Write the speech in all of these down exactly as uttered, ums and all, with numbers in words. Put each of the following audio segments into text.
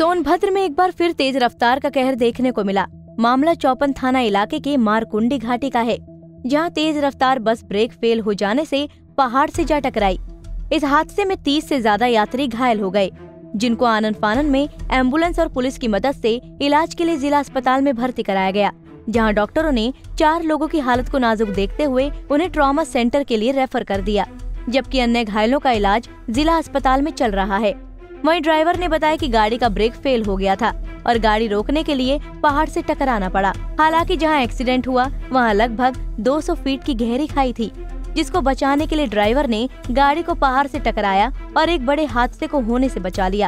सोनभद्र में एक बार फिर तेज रफ्तार का कहर देखने को मिला। मामला चौपन थाना इलाके के मारकुंडी घाटी का है, जहां तेज रफ्तार बस ब्रेक फेल हो जाने से पहाड़ से जा टकराई। इस हादसे में तीस से ज्यादा यात्री घायल हो गए, जिनको आनन फानन में एम्बुलेंस और पुलिस की मदद से इलाज के लिए जिला अस्पताल में भर्ती कराया गया, जहां डॉक्टरों ने चार लोगों की हालत को नाजुक देखते हुए उन्हें ट्रॉमा सेंटर के लिए रेफर कर दिया, जबकि अन्य घायलों का इलाज जिला अस्पताल में चल रहा है। वहीं ड्राइवर ने बताया कि गाड़ी का ब्रेक फेल हो गया था और गाड़ी रोकने के लिए पहाड़ से टकराना पड़ा। हालांकि जहां एक्सीडेंट हुआ वहां लगभग दो सौ फीट की गहरी खाई थी, जिसको बचाने के लिए ड्राइवर ने गाड़ी को पहाड़ से टकराया और एक बड़े हादसे को होने से बचा लिया।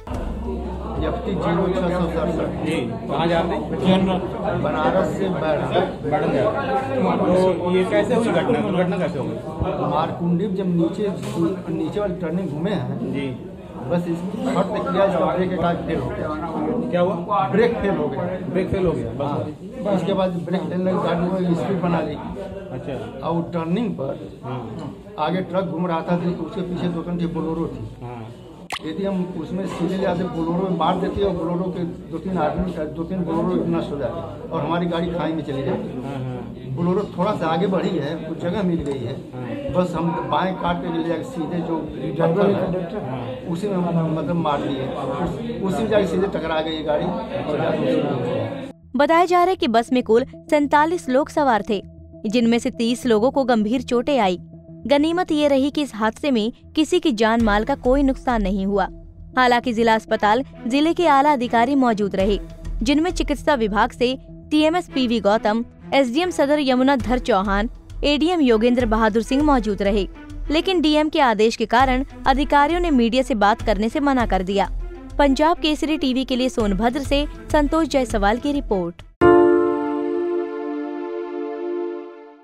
कहाँ जाते हैं? बनारस से तो ये कैसे हुई घटना? दुर्घटना कैसे हो गई? मारकुंडी जब नीचे नीचे वाली टर्निंग घूमे हैं जी, बस फट किया जो आगे के गाड़ी फेल हो गया। क्या हुआ? ब्रेक फेल हो गया। ब्रेक फेल हो गया बस। उसके बाद ब्रेक फेल लगी, गाड़ी में स्पीड बना ली। अच्छा। और टर्निंग पर आगे ट्रक घूम रहा था, तो उसके पीछे दो तीन बोलोरो थी। यदि हम उसमें सीधे जाते बोलोरो में मार देते और बोलोरो के दो तीन आदमी दो तीन बोलोरो नष्ट हो जाती और हमारी गाड़ी खाई में चली जाती। बोलोरो थोड़ा सा आगे बढ़ी है, कुछ जगह मिल गई है, बस हम बाएं काट के ले जाकर सीधे जो ड्राइवर है उसी में मतलब मार दिए, उसी में जाकर सीधे टकरा गई गाड़ी। बताया जा रहा है कि बस में कुल सैतालीस लोग सवार थे, जिनमें से तीस लोगों को गंभीर चोटें आई। गनीमत ये रही कि इस हादसे में किसी की जान माल का कोई नुकसान नहीं हुआ। हालांकि जिला अस्पताल जिले के आला अधिकारी मौजूद रहे, जिनमें चिकित्सा विभाग से TMS PV Gautam, SDM Sadar Yamunadhar Chauhan, ADM Yogendra Bahadur Singh मौजूद रहे। लेकिन डीएम के आदेश के कारण अधिकारियों ने मीडिया से बात करने से मना कर दिया। पंजाब केसरी टीवी के लिए सोनभद्र से संतोष जायसवाल की रिपोर्ट।